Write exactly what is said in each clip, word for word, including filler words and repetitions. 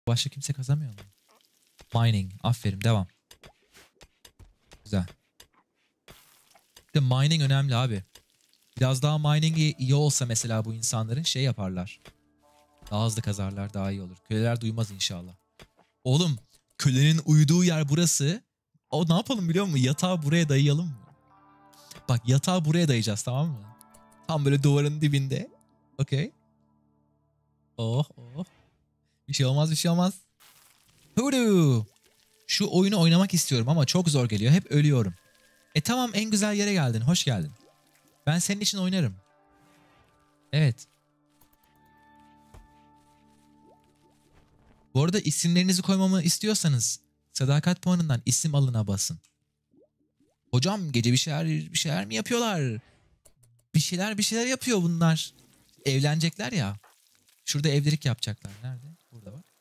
Başka kimse kazanmıyor mu? Mining. Aferin. Devam. Güzel. İşte mining önemli abi. Biraz daha mining'i iyi olsa mesela bu insanların şey yaparlar. Daha hızlı kazarlar, daha iyi olur. Köleler duymaz inşallah. Oğlum, kölenin uyuduğu yer burası. O ne yapalım biliyor musun? Yatağı buraya dayayalım mı? Bak, yatağı buraya dayayacağız, tamam mı? Tam böyle duvarın dibinde. Okey. Oh oh. Bir şey olmaz, bir şey olmaz. Hudu. Şu oyunu oynamak istiyorum ama çok zor geliyor. Hep ölüyorum. E tamam, en güzel yere geldin. Hoş geldin. Ben senin için oynarım. Evet. Bu arada isimlerinizi koymamı istiyorsanız sadakat puanından isim alına basın. Hocam gece bir şeyler bir şeyler mi yapıyorlar? Bir şeyler bir şeyler yapıyor bunlar. Evlenecekler ya. Şurada evlilik yapacaklar. Nerede? Burada bak.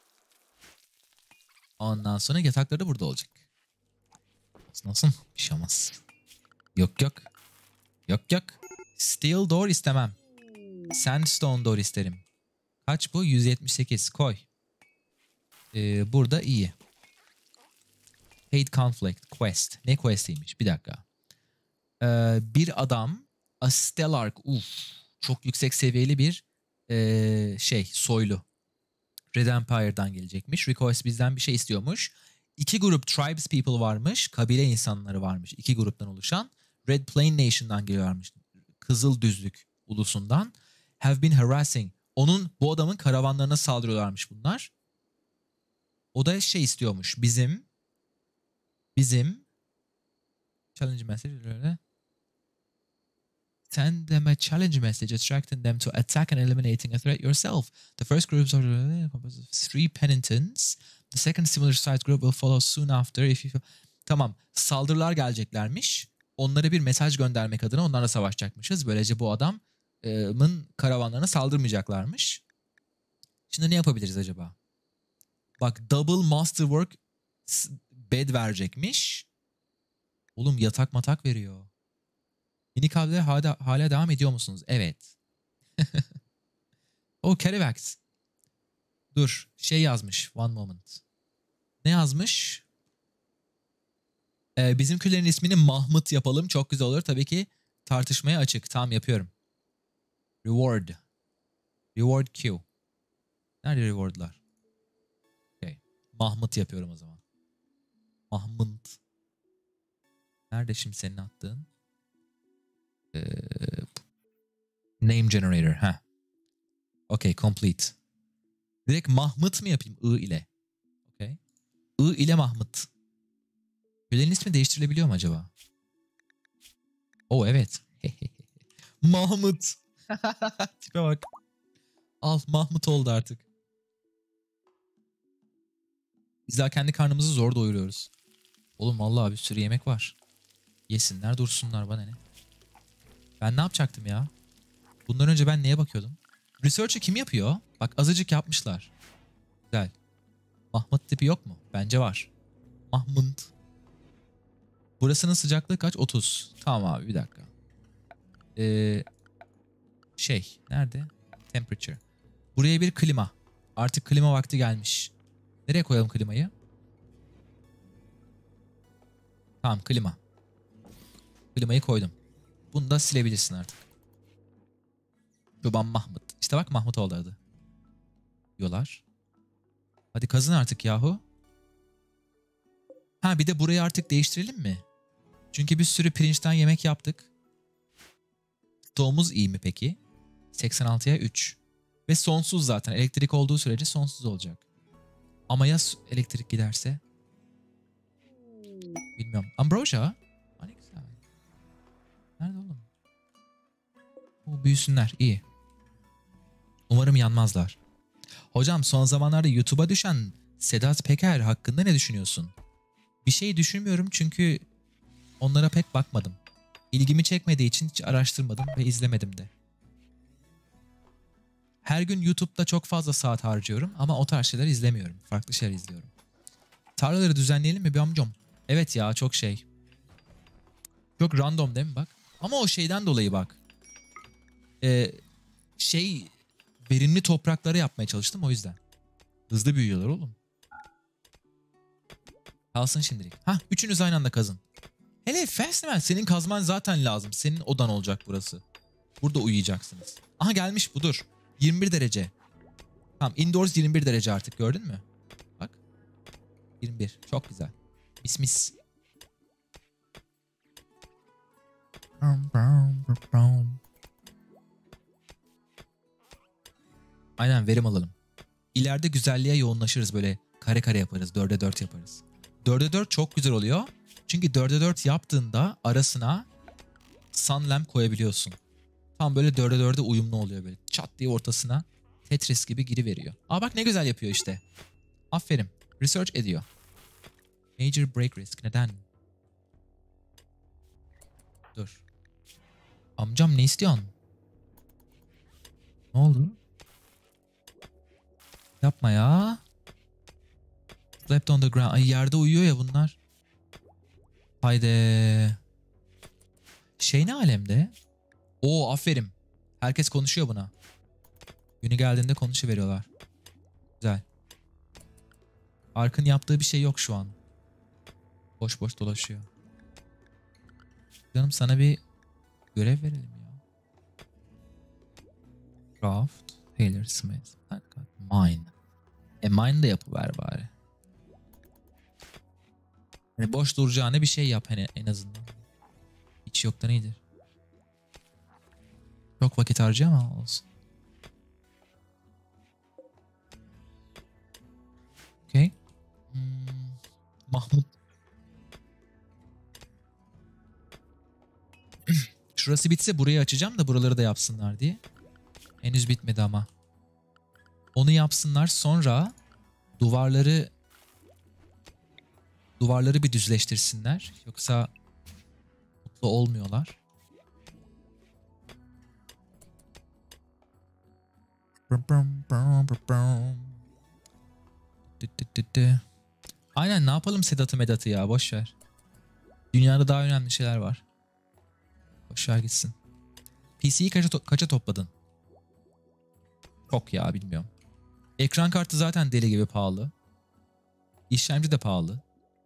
Ondan sonra yatakları da burada olacak. Nasıl nasıl? Bir şey olmaz. Yok yok. Yok yok. Steel door istemem. Sandstone door isterim. Kaç bu? yüz yetmiş sekiz. Koy. Ee, burada iyi. Hate Conflict Quest. Ne quest'iymiş? Bir dakika. Ee, bir adam A Stellark. Uf. Çok yüksek seviyeli bir ee, şey soylu. Red Empire'dan gelecekmiş. Request bizden bir şey istiyormuş. İki grup Tribes People varmış. Kabile insanları varmış. İki gruptan oluşan. Red Plain Nation'dan geliyorlarmış. Kızıl Düzlük ulusundan. Have been harassing. Onun, bu adamın karavanlarına saldırıyorlarmış bunlar. O da şey istiyormuş. Bizim bizim challenge message öyle. Send them a challenge message attracting them to attack and eliminating a threat yourself. The first groups are composed of three penitents. The second similar sized group will follow soon after. If you... Tamam. Saldırılar geleceklermiş. Onlara bir mesaj göndermek adına onlarla savaşacakmışız. Böylece bu adamın karavanlarına saldırmayacaklarmış. Şimdi ne yapabiliriz acaba? Bak, double masterwork bed verecekmiş. Oğlum yatak matak veriyor. Minik abiler hala, hala devam ediyor musunuz? Evet. O Carivax. Dur. Şey yazmış. One moment. Ne yazmış? Ee, bizimkilerin ismini Mahmut yapalım. Çok güzel olur. Tabii ki tartışmaya açık. Tamam, yapıyorum. Reward. Reward Q. Nerede rewardlar? Okay. Mahmut yapıyorum o zaman. Mahmut. Nerede şimdi senin attığın? Ee, name generator. Ha. Okay, complete. Direkt Mahmut mu yapayım? I ile. Okay. I ile Mahmut. Kölenin ismi değiştirilebiliyor mu acaba? Oh evet. Mahmut. Tipe bak. Al, Mahmut oldu artık. Biz daha kendi karnımızı zor doyuruyoruz. Oğlum vallahi bir sürü yemek var. Yesinler dursunlar, bana ne. Ben ne yapacaktım ya? Bundan önce ben neye bakıyordum? Research'ı kim yapıyor? Bak, azıcık yapmışlar. Güzel. Mahmut tipi yok mu? Bence var. Mahmut. Burasının sıcaklığı kaç? otuz. Tamam abi, bir dakika. Ee, şey nerede? Temperature. Buraya bir klima. Artık klima vakti gelmiş. Nereye koyalım klimayı? Tamam, klima. Klimayı koydum. Bunu da silebilirsin artık. Çoban Mahmut. İşte bak, Mahmut oldu adı. Diyorlar. Hadi kazın artık yahu. Ha, bir de burayı artık değiştirelim mi? Çünkü bir sürü pirinçten yemek yaptık. Stoğumuz iyi mi peki? seksen altıya üç. Ve sonsuz zaten. Elektrik olduğu sürece sonsuz olacak. Ama ya elektrik giderse? Bilmiyorum. Ambrosia? Ha, ne güzel. Nerede oğlum? O, büyüsünler. İyi. Umarım yanmazlar. Hocam, son zamanlarda YouTube'a düşen Sedat Peker hakkında ne düşünüyorsun? Bir şey düşünmüyorum çünkü onlara pek bakmadım. İlgimi çekmediği için hiç araştırmadım ve izlemedim de. Her gün YouTube'da çok fazla saat harcıyorum ama o tarz şeyler izlemiyorum. Farklı şeyler izliyorum. Tarlaları düzenleyelim mi bir amcam? Evet ya, çok şey. Çok random değil mi bak? Ama o şeyden dolayı bak. Ee, şey verimli toprakları yapmaya çalıştım o yüzden. Hızlı büyüyorlar oğlum. Kalsın şimdilik. Hah, üçünüz aynı anda kazın. Hele Fastman, senin kazman zaten lazım. Senin odan olacak burası. Burada uyuyacaksınız. Aha gelmiş budur. yirmi bir derece. Tamam, indoors yirmi bir derece artık, gördün mü? Bak. yirmi bir. Çok güzel. Mis mis. Aynen, verim alalım. İleride güzelliğe yoğunlaşırız, böyle kare kare yaparız. dörde dört yaparız. dörde dört çok güzel oluyor. Çünkü dörde dört yaptığında arasına sun lamp koyabiliyorsun. Tam böyle dörde dörde uyumlu oluyor böyle. Çat diye ortasına Tetris gibi giriveriyor. Aa bak ne güzel yapıyor işte. Aferin. Research ediyor. Major break risk. Neden? Dur. Amcam ne istiyorsun? Ne oldu? Yapma ya. Slept on the ground. Ay, yerde uyuyor ya bunlar. Haydi. Şey ne alemde? Oo aferin. Herkes konuşuyor buna. Günü geldiğinde konuşuveriyorlar. Güzel. Ark'ın yaptığı bir şey yok şu an. Boş boş dolaşıyor. Canım sana bir görev verelim ya. Craft, Taylor Smith, Mine. E mine de yapıver bari. Hani boş duracağına bir şey yap hani en azından. Hiç yoktan iyidir. Çok vakit harcıyor ama olsun. Okay. Hmm, Mahmut. Şurası bitse burayı açacağım da buraları da yapsınlar diye. Henüz bitmedi ama. Onu yapsınlar, sonra duvarları duvarları bir düzleştirsinler. Yoksa mutlu olmuyorlar. Aynen, ne yapalım Sedat'ı Medat'ı ya, boş ver. Dünyada daha önemli şeyler var. Boş ver gitsin. P C'yi kaça, to kaça topladın? Çok ya, bilmiyorum. Ekran kartı zaten deli gibi pahalı. İşlemci de pahalı.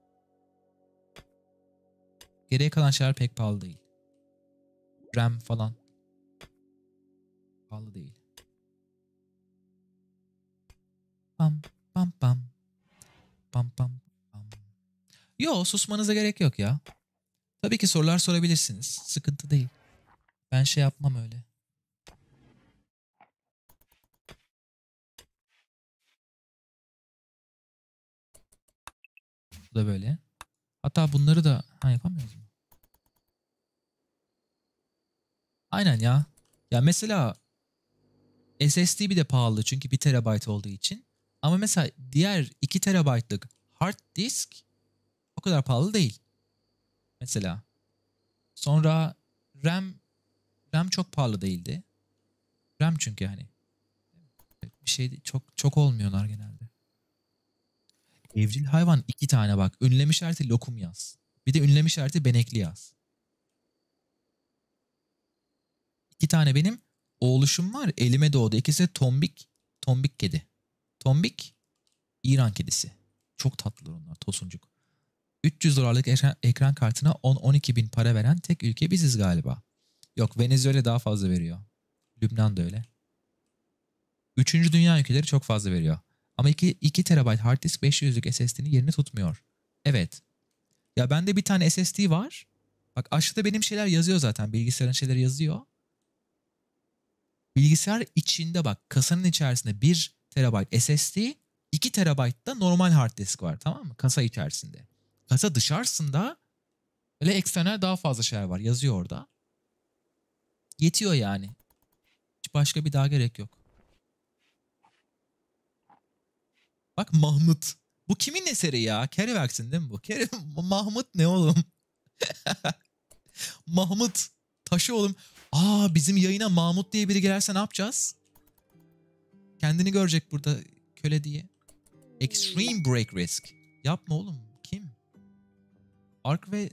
Geriye kalan şeyler pek pahalı değil. RAM falan pahalı değil. Pam pam pam. Pam pam pam. Yo, susmanıza gerek yok ya. Tabii ki sorular sorabilirsiniz. Sıkıntı değil. Ben şey yapmam öyle. Bu da böyle. Hatta bunları da ha, yapamıyoruz mu? Aynen ya. Ya mesela S S D bir de pahalı çünkü bir terabayt olduğu için. Ama mesela diğer iki terabaytlık hard disk o kadar pahalı değil. Mesela. Sonra RAM RAM çok pahalı değildi. RAM çünkü hani bir şey çok çok olmuyorlar genelde. Evcil hayvan iki tane bak. Ünlem işareti lokum yaz. Bir de ünlem işareti benekli yaz. İki tane benim oğluşum var. Elime doğdu. İkisi de tombik. Tombik kedi. Tombik İran kedisi. Çok tatlılar onlar. Tosuncuk. üç yüz dolarlık ekran, ekran kartına on on iki bin para veren tek ülke biziz galiba. Yok, Venezuela daha fazla veriyor. Lübnan da öyle. Üçüncü dünya ülkeleri çok fazla veriyor. Ama iki, iki terabayt hard disk beş yüzlük S S D'nin yerini tutmuyor. Evet. Ya bende bir tane S S D var. Bak aşağıda benim şeyler yazıyor zaten. Bilgisayarın şeyleri yazıyor. Bilgisayar içinde bak, kasanın içerisinde bir terabayt S S D, iki terabayt da normal hard disk var, tamam mı? Kasa içerisinde. Kasa dışarısında öyle eksternal daha fazla şeyler var. Yazıyor orada. Yetiyor yani. Hiç başka bir daha gerek yok. Bak Mahmut. Bu kimin eseri ya? Kerewerks'in değil mi bu? Kere Mahmut ne oğlum? Mahmut. Taşı oğlum. Aa, bizim yayına Mahmut diye biri gelirse ne yapacağız? Kendini görecek burada köle diye. Extreme break risk. Yapma oğlum. Kim? Ark ve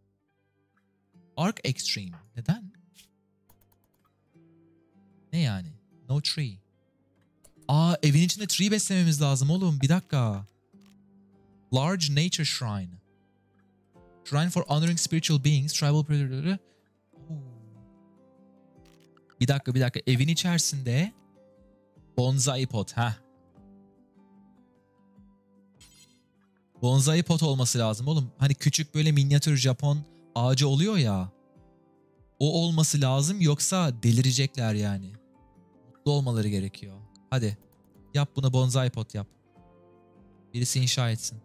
Ark Extreme. Neden? Ne yani? No tree. Aa, evin içinde tree beslememiz lazım oğlum. Bir dakika. Large nature shrine. Shrine for honoring spiritual beings. Tribal... Bir dakika bir dakika. Evin içerisinde bonsai pot. Ha. Bonsai pot olması lazım oğlum. Hani küçük böyle minyatür Japon ağacı oluyor ya. O olması lazım, yoksa delirecekler yani. Mutlu olmaları gerekiyor. Hadi. Yap buna, bonsai pot yap. Birisi inşa etsin.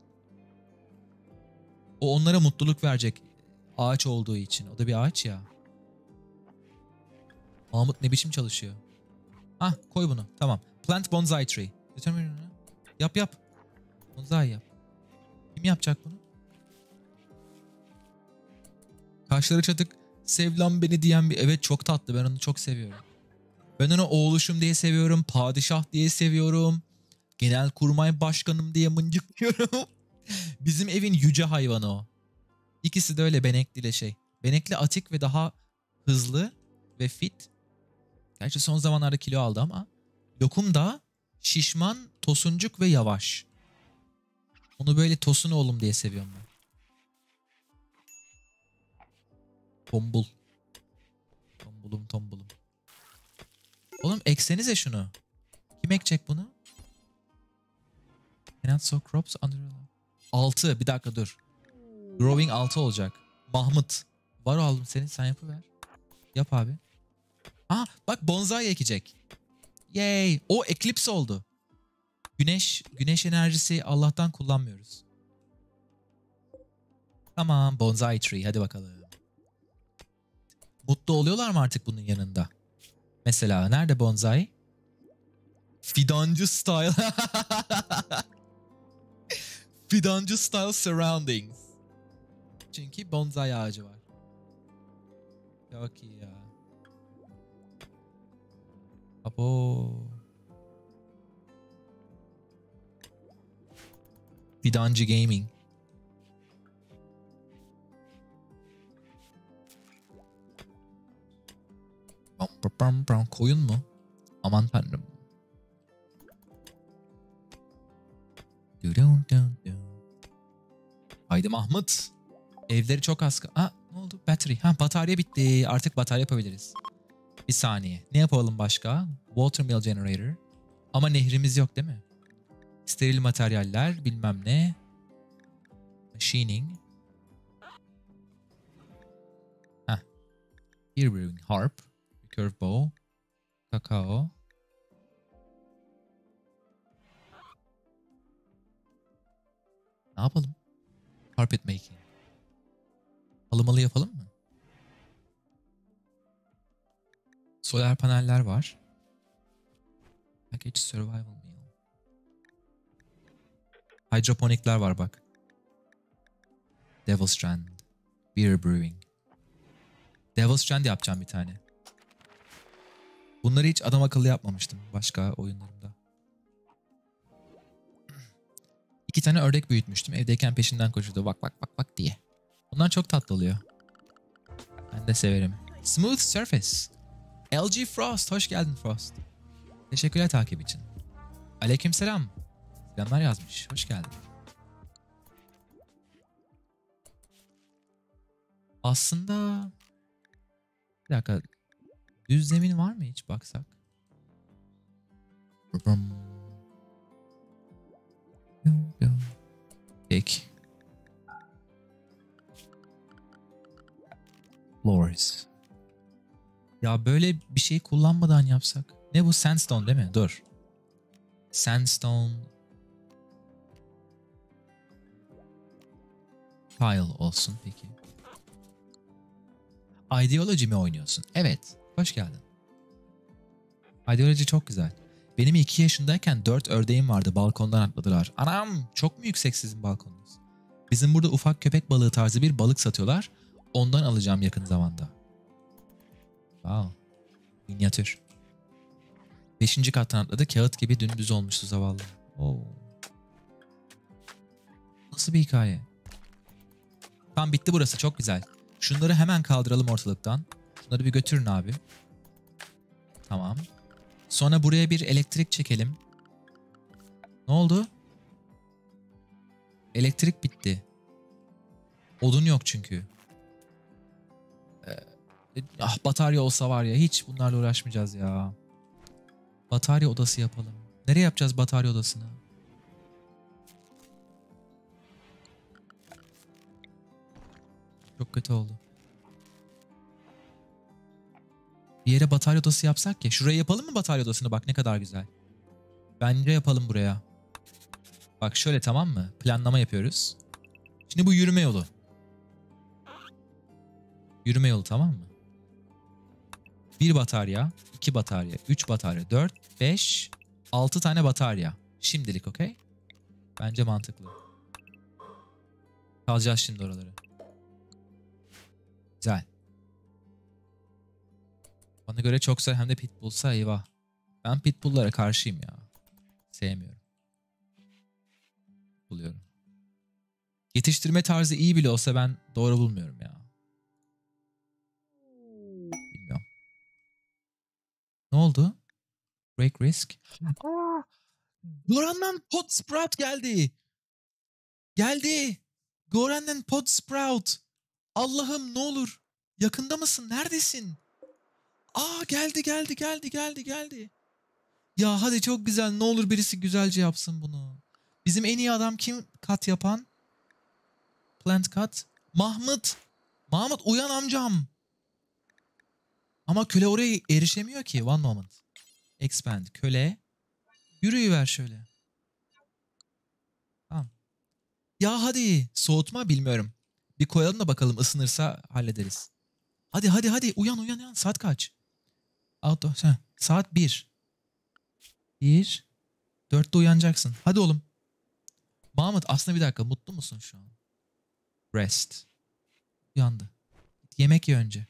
O onlara mutluluk verecek. Ağaç olduğu için. O da bir ağaç ya. Mahmut ne biçim çalışıyor. Hah, koy bunu. Tamam. Plant bonsai tree. Yap yap. Bonsai yap. Kim yapacak bunu? Kaşları çatık, sev lan beni diyen bir... Evet, çok tatlı. Ben onu çok seviyorum. Ben onu oğluşum diye seviyorum. Padişah diye seviyorum. Genelkurmay başkanım diye mıncıklıyorum. Bizim evin yüce hayvanı o. İkisi de öyle, Benekli ile şey. Benekli atik ve daha hızlı ve fit. Gerçi son zamanlarda kilo aldı ama. Lokum da şişman, tosuncuk ve yavaş. Onu böyle tosun oğlum diye seviyorum ben. Tombul. Tombulum tombulum. Oğlum eksenize şunu. Kim ekecek bunu? Cannot sow crops under... altı. Bir dakika dur. Growing altı olacak. Mahmut. Var oğlum senin, sen yapıver. Yap abi. Aa bak, bonsai ekecek. Yay. O eclipse oldu. Güneş, güneş enerjisi Allah'tan kullanmıyoruz. Tamam, bonsai tree, hadi bakalım. Mutlu oluyorlar mı artık bunun yanında? Mesela nerede bonsai? Fidancı style. Fidancı style surroundings. Çünkü bonsai ağacı var. Çok iyi ya. Abo. Fidancı Gaming. Koyun mu? Aman tanrım. Haydi Mahmut. Evleri çok az. Aa, ne oldu? Battery. Ha, batarya bitti. Artık batarya yapabiliriz. Bir saniye. Ne yapalım başka? Watermill generator. Ama nehrimiz yok değil mi? Steril materyaller, bilmem ne. Machining. Heh. Beer brewing. Harp. Curve bow. Kakao. Ne yapalım? Carpet making. Halımalı yapalım mı? Solar paneller var. Package survival meal. Hidroponikler var bak. Devil Strand. Beer brewing. Devil Strand yapacağım bir tane. Bunları hiç adam akıllı yapmamıştım başka oyunlarımda. İki tane ördek büyütmüştüm. Evdeyken peşinden koşuyordu. Bak bak bak bak diye. Bunlar çok tatlı oluyor. Ben de severim. Smooth Surface. L G Frost. Hoş geldin Frost. Teşekkürler takip için. Aleykümselam. Selamlar yazmış. Hoş geldin. Aslında... Bir dakika. Düz zemin var mı hiç baksak? Peki. Floors. Ya böyle bir şey kullanmadan yapsak. Ne bu? Sandstone değil mi? Dur. Sandstone. Tile olsun peki. Ideology mi oynuyorsun? Evet. Hoş geldin. Ideology çok güzel. Benim iki yaşındayken dört ördeğim vardı. Balkondan atladılar. Anam! Çok mu yüksek sizin balkonunuz? Bizim burada ufak köpek balığı tarzı bir balık satıyorlar. Ondan alacağım yakın zamanda. Wow. Minyatür. Beşinci kattan atladı. Kağıt gibi dümdüz olmuştu zavallı. Oo. Nasıl bir hikaye? Tamam, bitti burası. Çok güzel. Şunları hemen kaldıralım ortalıktan. Şunları bir götürün abi. Tamam. Sonra buraya bir elektrik çekelim. Ne oldu? Elektrik bitti. Odun yok çünkü. Ee, ah batarya olsa var ya, hiç bunlarla uğraşmayacağız ya. Batarya odası yapalım. Nereye yapacağız batarya odasını? Çok kötü oldu. Bir yere batarya odası yapsak ya. Şuraya yapalım mı batarya odasını? Bak ne kadar güzel. Bence yapalım buraya. Bak şöyle, tamam mı? Planlama yapıyoruz. Şimdi bu yürüme yolu. Yürüme yolu, tamam mı? Bir batarya, iki batarya, üç batarya, dört, beş, altı tane batarya. Şimdilik okey? Bence mantıklı. Kalacağız şimdi oraları. Güzel. Bana göre çok güzel, hem de pitbullsa eyvah. Ben pitbulllara karşıyım ya. Sevmiyorum. Buluyorum. Yetiştirme tarzı iyi bile olsa ben doğru bulmuyorum ya. Bilmiyorum. Ne oldu? Break risk. Aa! Goran'dan Pot Sprout geldi. Geldi. Goran'dan Pot Sprout. Allah'ım ne olur. Yakında mısın? Neredesin? Aa geldi geldi geldi geldi geldi. Ya hadi çok güzel. Ne olur birisi güzelce yapsın bunu. Bizim en iyi adam kim kat yapan? Plant cut. Mahmut. Mahmut uyan amcam. Ama köle oraya erişemiyor ki. One moment. Expand. Köle. Yürüyüver şöyle. Tamam. Ya hadi. Soğutma bilmiyorum. Bir koyalım da bakalım, ısınırsa hallederiz. Hadi hadi hadi. Uyan uyan uyan. Saat kaç? Auto. Heh. Saat bir. bir. dörtte uyanacaksın. Hadi oğlum. Mahmut aslında bir dakika. Mutlu musun şu an? Rest. Uyandı. Yemek ye önce.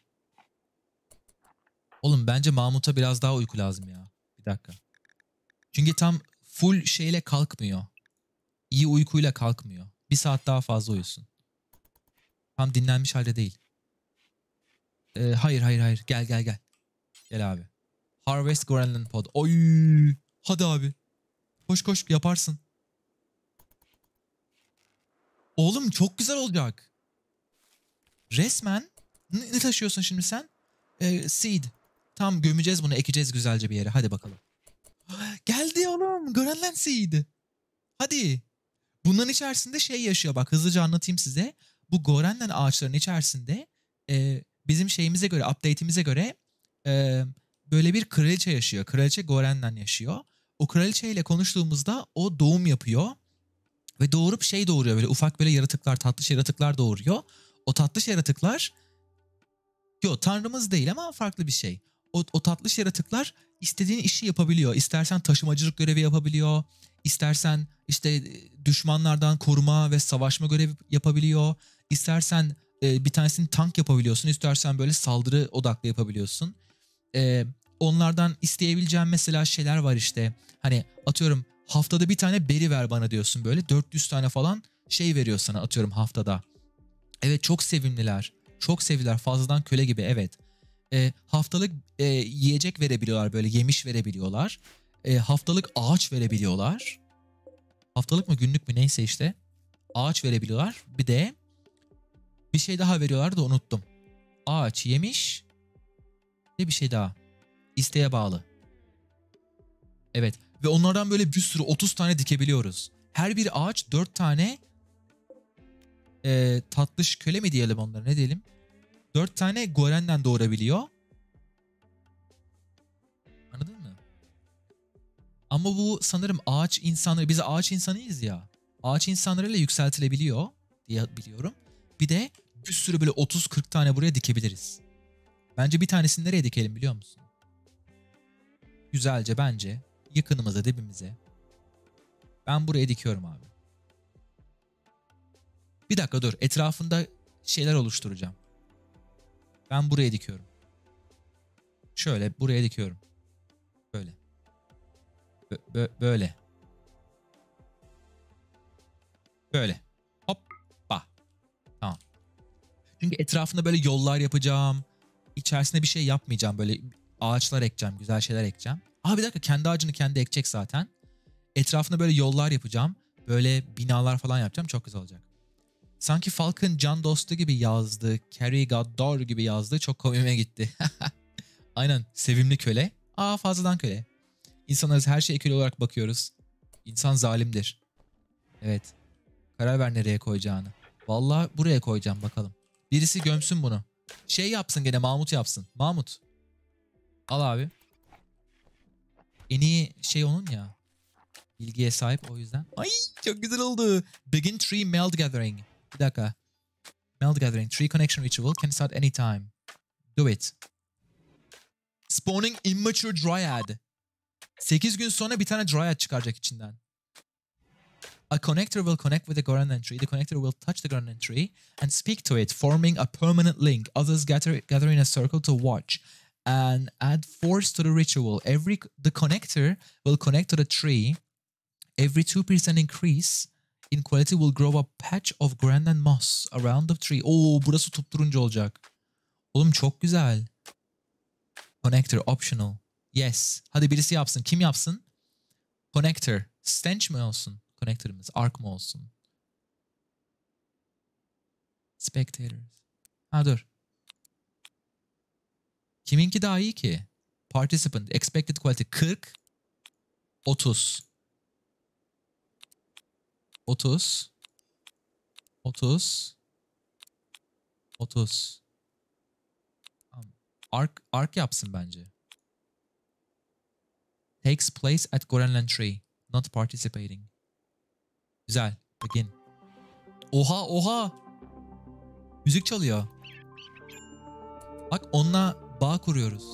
Oğlum bence Mahmut'a biraz daha uyku lazım ya. Bir dakika. Çünkü tam full şeyle kalkmıyor. İyi uykuyla kalkmıyor. Bir saat daha fazla uyusun. Tam dinlenmiş halde değil. Ee, hayır hayır hayır. Gel gel gel. Gel abi. Harvest Gremlin Pod. Oy. Hadi abi. Koş koş yaparsın. Oğlum çok güzel olacak. Resmen ne, ne taşıyorsun şimdi sen? Ee, seed. Tam gömeceğiz bunu, ekeceğiz güzelce bir yere. Hadi bakalım. Geldi oğlum. Gremlin Seed. Hadi. Bunların içerisinde şey yaşıyor, bak hızlıca anlatayım size. Bu Gorenlen ağaçların içerisinde e, bizim şeyimize göre, update'imize göre e, böyle bir kraliçe yaşıyor. Kraliçe Gorenlen yaşıyor. O kraliçeyle konuştuğumuzda o doğum yapıyor. Ve doğurup şey doğuruyor, böyle ufak böyle yaratıklar, tatlış yaratıklar doğuruyor. O tatlış yaratıklar, yok tanrımız değil ama farklı bir şey. O, o tatlış yaratıklar istediğin işi yapabiliyor. İstersen taşımacılık görevi yapabiliyor. İstersen işte düşmanlardan koruma ve savaşma görevi yapabiliyor. İstersen e, bir tanesini tank yapabiliyorsun. İstersen böyle saldırı odaklı yapabiliyorsun. E, onlardan isteyebileceğin mesela şeyler var işte. Hani atıyorum haftada bir tane beri ver bana diyorsun böyle. dört yüz tane falan şey veriyor sana atıyorum haftada. Evet çok sevimliler. Çok sevdiler, fazladan köle gibi, evet. E, haftalık e, yiyecek verebiliyorlar, böyle yemiş verebiliyorlar. E, haftalık ağaç verebiliyorlar. Haftalık mı günlük mü neyse işte. Ağaç verebiliyorlar. Bir de bir şey daha veriyorlar da unuttum. Ağaç, yemiş ve bir şey daha. İsteğe bağlı. Evet ve onlardan böyle bir sürü otuz tane dikebiliyoruz. Her bir ağaç dört tane e, tatlış köle mi diyelim onlara, ne diyelim? dört tane Goren'den doğurabiliyor. Anladın mı? Ama bu sanırım ağaç insanları, biz ağaç insanıyız ya. Ağaç insanlarıyla yükseltilebiliyor diye biliyorum. Bir de bir sürü böyle otuz kırk tane buraya dikebiliriz. Bence bir tanesini nereye dikelim biliyor musun? Güzelce bence yakınımıza, dibimize. Ben buraya dikiyorum abi. Bir dakika dur, etrafında şeyler oluşturacağım. Ben buraya dikiyorum. Şöyle buraya dikiyorum. Böyle. Bö bö böyle. Böyle. Hoppa. Tamam. Çünkü etrafında böyle yollar yapacağım. İçerisinde bir şey yapmayacağım. Böyle ağaçlar ekeceğim. Güzel şeyler ekeceğim. Aa bir dakika, kendi ağacını kendi ekecek zaten. Etrafına böyle yollar yapacağım. Böyle binalar falan yapacağım. Çok güzel olacak. Sanki Falcon can dostu gibi yazdı. Carrie Gaddar gibi yazdı. Çok komiğime gitti. Aynen. Sevimli köle. Aa, fazladan köle. İnsanlarız, her şeye köle olarak bakıyoruz. İnsan zalimdir. Evet. Karar ver nereye koyacağını. Vallahi buraya koyacağım bakalım. Birisi gömsün bunu. Şey yapsın gene, Mahmut yapsın. Mahmut. Al abi. En iyi şey onun ya. Bilgiye sahip, o yüzden. Ay, çok güzel oldu. Begin tree meld gathering. Bir dakika. Meld gathering. Tree connection ritual can start anytime. Do it. Spawning immature dryad. sekiz gün sonra bir tane dryad çıkaracak içinden. A connector will connect with the Goranen tree. The connector will touch the Goranen tree and speak to it, forming a permanent link. Others gather, gather in a circle to watch and add force to the ritual. Every the connector will connect to the tree. Every two percent increase in quality will grow a patch of Goranen moss around the tree. Oo, burası tutturunca olacak. Oğlum çok güzel. Connector optional. Yes. Hadi birisi yapsın. Kim yapsın? Connector. Stench mi olsun? Connector'ımız. Arc mı olsun? Spectators. Ha dur. Kiminki daha iyi ki? Participant. Expected quality kırk. otuz. otuz. otuz. otuz. Arc, arc yapsın bence. Takes place at Gorenland Tree. Not participating. Güzel. Begin. Oha oha. Müzik çalıyor. Bak, onunla bağ kuruyoruz.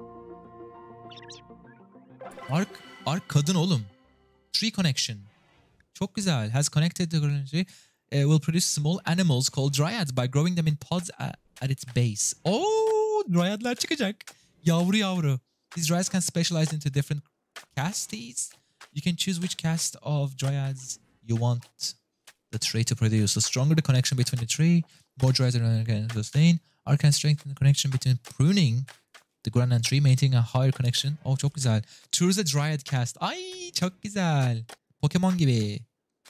Arc, Arc kadın oğlum. Tree connection. Çok güzel. Has connected the Gorenland Tree. Uh, will produce small animals called dryads by growing them in pods at, at its base. Oh, dryadlar çıkacak. Yavru yavru. These dryads can specialize into different castes. You can choose which caste of dryads you want the tree to produce. The stronger the connection between the tree, more dryads are going to sustain. Arc can strengthen the connection between pruning the Goranen tree, maintaining a higher connection. Oh, çok güzel. Choose a dryad caste. Ay, çok güzel. Pokemon gibi.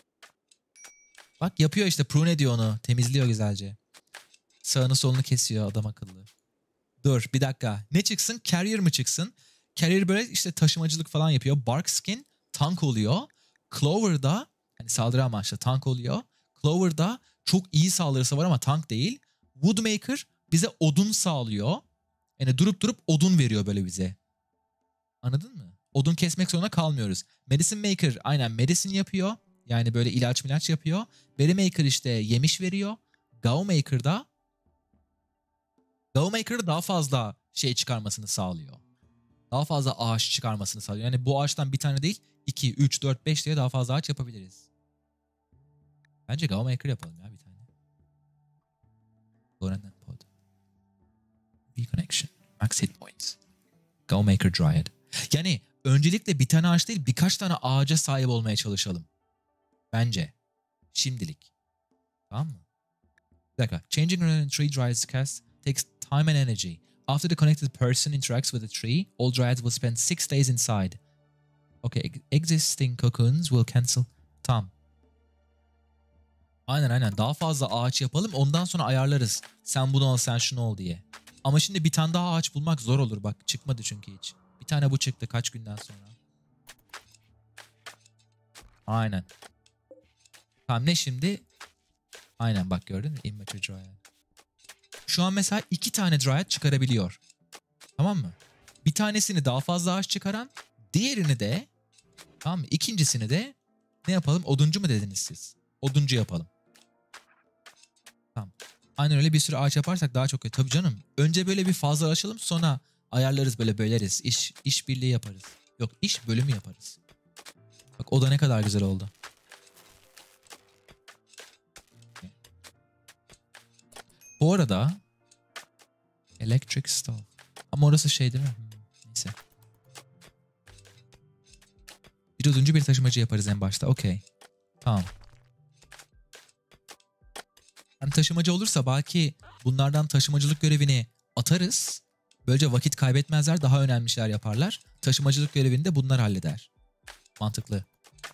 Bak, yapıyor işte, prune ediyor onu. Temizliyor güzelce. Sağını solunu kesiyor adam akıllı. Dur bir dakika. Ne çıksın? Carrier mı çıksın? Carrier böyle işte taşımacılık falan yapıyor. Barkskin tank oluyor. Clover'da hani saldırı amaçlı tank oluyor. Clover'da çok iyi saldırısı var ama tank değil. Woodmaker bize odun sağlıyor. Yani durup durup odun veriyor böyle bize. Anladın mı? Odun kesmek zorunda kalmıyoruz. Medicine Maker aynen medicine yapıyor. Yani böyle ilaç milaç yapıyor. Berry Maker işte yemiş veriyor. Gao Maker'da Gao Maker'da daha fazla şey çıkarmasını sağlıyor. Daha fazla ağaç çıkarmasını sağlıyor. Yani bu ağaçtan bir tane değil, iki, üç, dört, beş diye daha fazla ağaç yapabiliriz. Bence Gao Maker yapalım ya bir tane. Goranen pod. Reconnection. Max hit points. Gao Maker Dryad. Yani öncelikle bir tane ağaç değil, birkaç tane ağaca sahip olmaya çalışalım. Bence. Şimdilik. Tamam mı? Bir dakika. Changing a tree dryad's cast takes time and energy. After the connected person interacts with the tree, all dryads will spend six days inside. Okay. Existing cocoons will cancel. Tamam. Aynen aynen. Daha fazla ağaç yapalım. Ondan sonra ayarlarız. Sen bunu al, sen şunu ol diye. Ama şimdi bir tane daha ağaç bulmak zor olur. Bak çıkmadı çünkü hiç. Bir tane bu çıktı kaç günden sonra. Aynen. Tamam, ne şimdi? Aynen bak, gördün mü? Immature dryad. Şu an mesela iki tane dryad çıkarabiliyor. Tamam mı? Bir tanesini daha fazla ağaç çıkaran, diğerini de, tamam mı? İkincisini de ne yapalım? Oduncu mu dediniz siz? Oduncu yapalım. Tamam. Aynen öyle, bir sürü ağaç yaparsak daha çok kötü. Tabii canım. Önce böyle bir fazla açalım, sonra ayarlarız, böyle böleriz. İş, iş birliği yaparız. Yok, iş bölümü yaparız. Bak o da ne kadar güzel oldu. Bu arada Electric Stove. Ama orası şey değil mi? Hmm, neyse. Bir oduncu bir taşımacı yaparız en başta. Okey. Tamam. Yani taşımacı olursa belki bunlardan taşımacılık görevini atarız. Böylece vakit kaybetmezler, daha önemli şeyler yaparlar. Taşımacılık görevini de bunlar halleder. Mantıklı.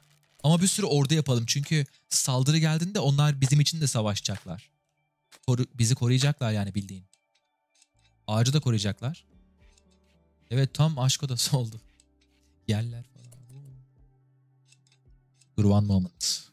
Ama bir sürü ordu yapalım çünkü saldırı geldiğinde onlar bizim için de savaşacaklar. Koru, bizi koruyacaklar yani bildiğin. Ağacı da koruyacaklar. Evet tam aşk odası oldu. Yerler falan. Dur one moment.